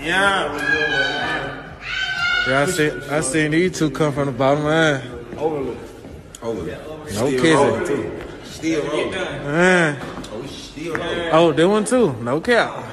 Yeah. Yeah, I seen these two come from the bottom line. Overlook. No kissing. Still rolling. Still rolling. Oh, we still rolling. Oh, that one too. No cap.